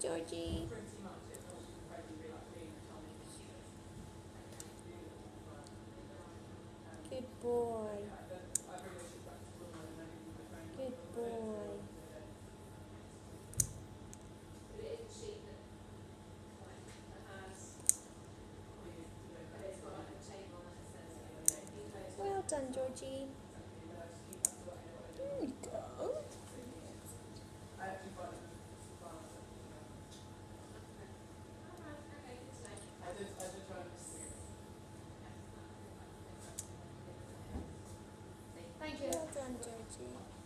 Georgie. Good boy. Good boy. Well done, Georgie. There you go. Thank you. Well done, Georgie.